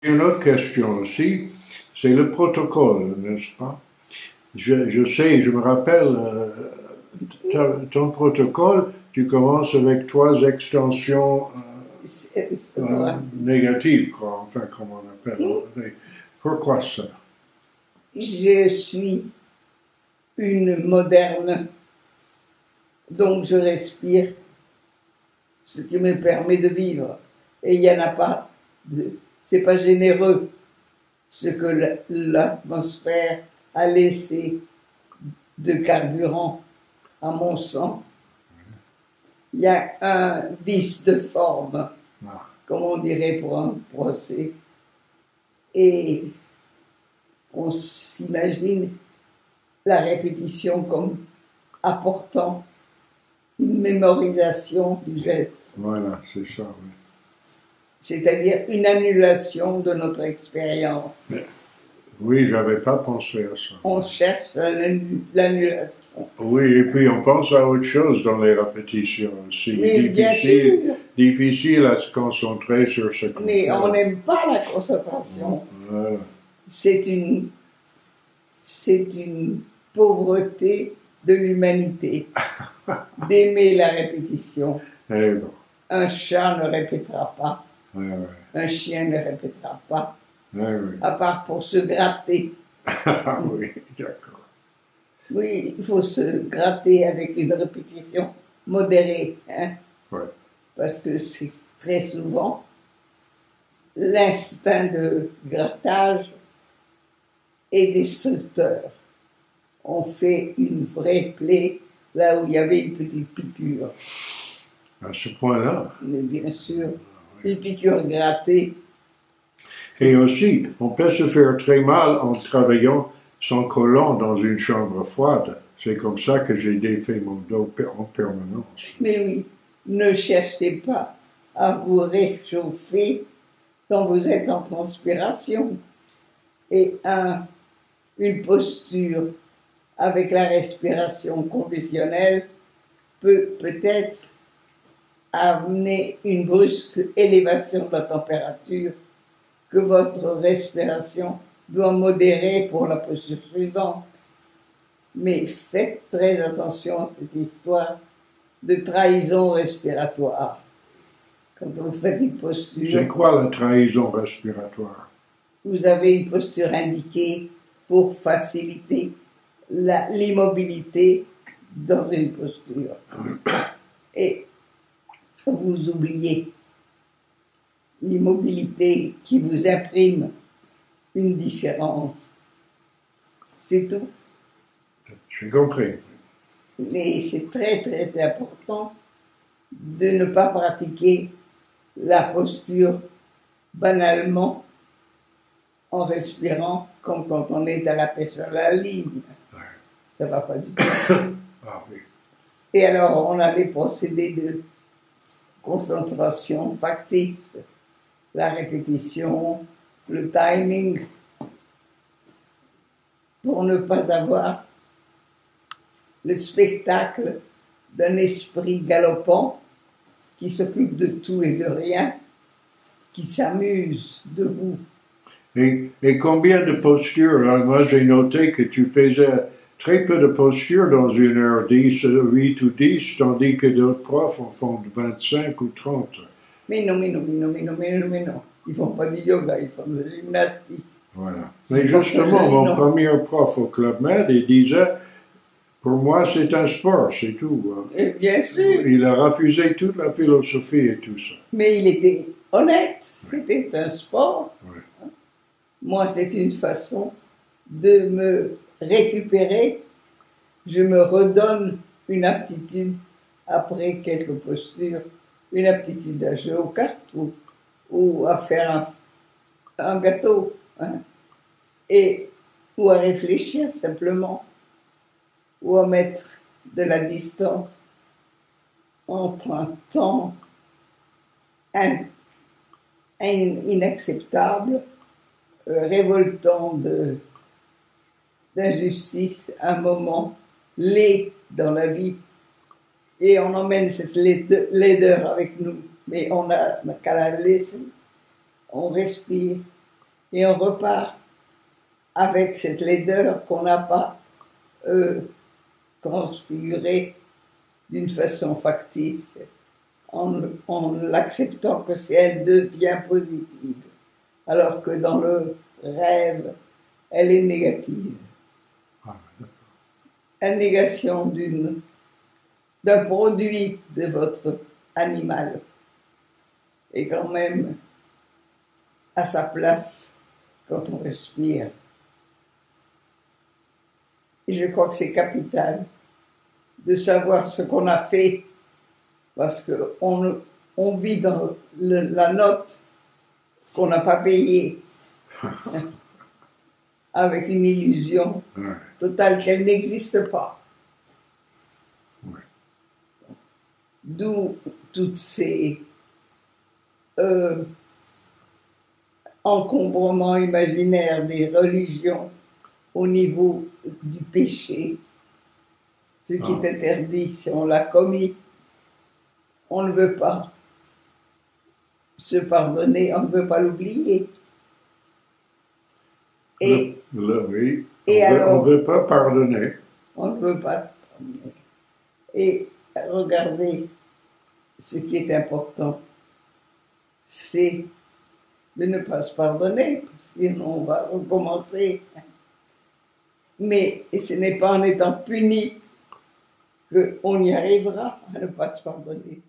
Une autre question aussi, c'est le protocole, n'est-ce pas? Je sais, je me rappelle, ton protocole, tu commences avec 3 extensions négatives, quoi, enfin, comme on appelle. Pourquoi ça? Je suis une moderne, donc je respire, ce qui me permet de vivre. Et il n'y en a pas, c'est pas généreux ce que l'atmosphère a laissé de carburant à mon sang. Il y a un vice de forme, comme on dirait pour un procès. Et on s'imagine la répétition comme apportant une mémorisation du geste. Voilà, c'est ça, oui. C'est-à-dire une annulation de notre expérience. Oui, je n'avais pas pensé à ça. On cherche l'annulation. Oui, et puis on pense à autre chose dans les répétitions aussi. Mais bien sûr. Difficile à se concentrer sur ce qu'on fait. Mais on n'aime pas la concentration. Voilà. C'est une pauvreté de l'humanité d'aimer la répétition. Eh bon. Un chat ne répétera pas. Ouais. Un chien ne répétera pas. Ouais. À part pour se gratter. Oui, d'accord. Oui, il faut se gratter avec une répétition modérée. Hein? Ouais. Parce que c'est très souvent l'instinct de grattage est destructeur. On fait une vraie plaie là où il y avait une petite piqûre. À ce point-là. Mais bien sûr, une piqûre grattée. Et aussi, on peut se faire très mal en travaillant son colon dans une chambre froide. C'est comme ça que j'ai défait mon dos en permanence. Mais oui, ne cherchez pas à vous réchauffer quand vous êtes en transpiration. Et une posture avec la respiration conditionnelle peut peut-être amener une brusque élévation de la température que votre respiration doit modérer pour la posture suivante. Mais faites très attention à cette histoire de trahison respiratoire. Quand vous faites une posture... C'est quoi la trahison respiratoire? Vous avez une posture indiquée pour faciliter l'immobilité dans une posture. Et vous oubliez l'immobilité qui vous imprime une différence. C'est tout. J'ai compris. Mais c'est très très important de ne pas pratiquer la posture banalement en respirant comme quand on est à la pêche à la ligne. Ouais. Ça ne va pas du tout. Ah oui. Et alors on a des procédés de concentration factice, la répétition, le timing, pour ne pas avoir le spectacle d'un esprit galopant qui s'occupe de tout et de rien, qui s'amuse de vous. Et combien de postures? Alors, moi, j'ai noté que tu faisais très peu de postures dans 1h10, 8 ou 10, tandis que d'autres profs en font 25 ou 30. Mais non. Ils font pas du yoga, ils font de la gymnastique. Voilà. Mais justement, mon premier prof au Club Med, il disait, pour moi, c'est un sport, c'est tout. Et bien sûr. Il a refusé toute la philosophie et tout ça. Mais il était honnête, c'était un sport. Ouais. Moi, c'est une façon de me récupérer. Je me redonne une aptitude après quelques postures, une aptitude à jouer aux cartes ou à faire un gâteau, hein, ou à réfléchir simplement, ou à mettre de la distance entre un temps inacceptable, révoltant d'injustice, un moment laid dans la vie, et on emmène cette laideur avec nous, mais on n'a qu'à la laisser, on respire, et on repart avec cette laideur qu'on n'a pas transfigurée d'une façon factice, en l'acceptant que si elle devient positive, alors que dans le rêve, elle est négative. La négation d'un produit de votre animal est quand même à sa place quand on respire. Et je crois que c'est capital de savoir ce qu'on a fait, parce qu'on vit dans la note qu'on n'a pas payée, avec une illusion totale qu'elle n'existe pas. Ouais. D'où toutes ces encombrements imaginaires des religions au niveau du péché. Ce qui est interdit, si on l'a commis, on ne veut pas se pardonner, on ne veut pas l'oublier. Et oui, alors, on ne veut pas pardonner. On ne veut pas pardonner. Et regardez, ce qui est important, c'est de ne pas se pardonner, sinon on va recommencer. Mais ce n'est pas en étant puni qu'on y arrivera à ne pas se pardonner.